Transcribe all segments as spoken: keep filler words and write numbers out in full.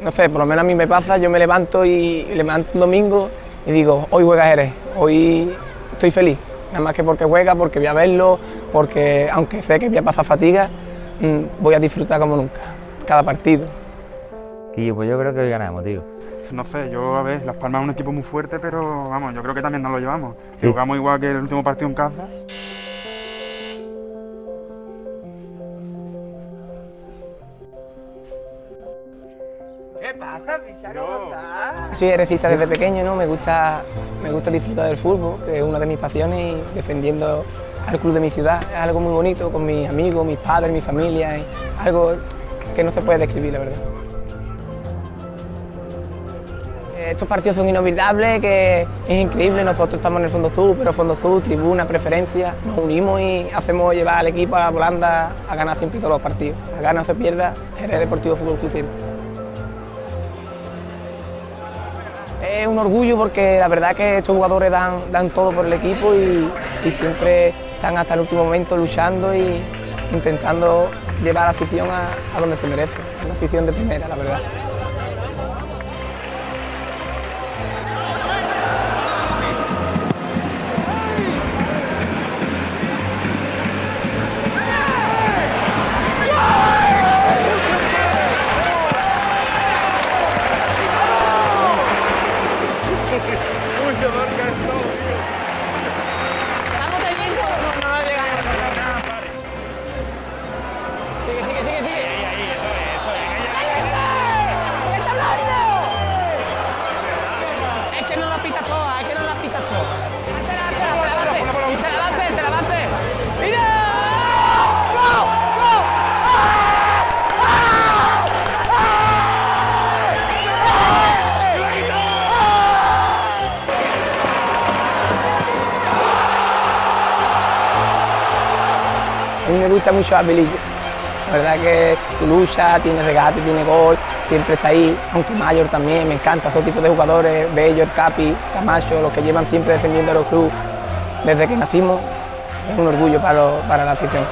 no sé, por lo menos a mí me pasa, yo me levanto y me levanto un domingo y digo, hoy juega Jerez, hoy estoy feliz, nada más que porque juega, porque voy a verlo, porque aunque sé que voy a pasar fatiga, voy a disfrutar como nunca, cada partido. Quillo, pues yo creo que hoy ganamos, tío. No sé, yo a ver, Las Palmas es un equipo muy fuerte, pero vamos, yo creo que también nos lo llevamos. Si Sí. jugamos igual que el último partido en casa. ¿Qué pasa, Picha? ¿Cómo estás? Soy jerezista desde pequeño, ¿no? Me gusta, me gusta disfrutar del fútbol, que es una de mis pasiones, y defendiendo al club de mi ciudad. Es algo muy bonito, con mis amigos, mis padres, mi familia, y algo que no se puede describir, la verdad. Estos partidos son inolvidables, que es increíble, nosotros estamos en el Fondo Sur, pero Fondo Sur, tribuna, preferencia, nos unimos y hacemos llevar al equipo a la volanda a ganar siempre todos los partidos. A ganar o se pierda, Jerez Deportivo Fútbol Club siempre. Es un orgullo porque la verdad que estos jugadores dan, dan todo por el equipo y, y siempre están hasta el último momento luchando y intentando llevar a la afición a, a donde se merece, una afición de primera, la verdad. A mí me gusta mucho Abelillo, la verdad que su lucha, tiene regate, tiene gol, siempre está ahí, aunque Mayor también, me encanta, esos tipos de jugadores, Bello, el Capi, Camacho, los que llevan siempre defendiendo a los clubes desde que nacimos, es un orgullo para, lo, para la afición.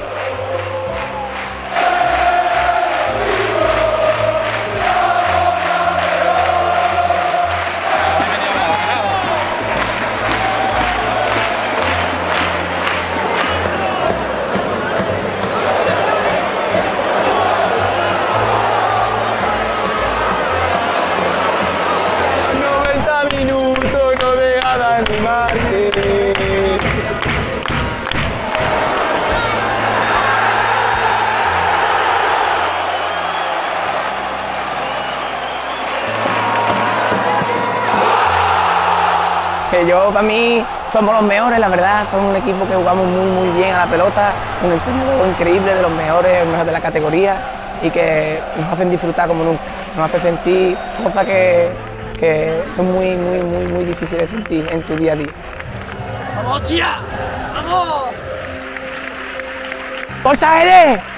Que yo, para mí, somos los mejores, la verdad, somos un equipo que jugamos muy muy bien a la pelota, un entrenador increíble, de los mejores, el mejor de la categoría y que nos hacen disfrutar como nunca, nos hace sentir cosas que, que son muy muy muy muy difíciles de sentir en tu día a día. ¡Vamos, Chía! ¡Vamos! ¡Forza Jerez!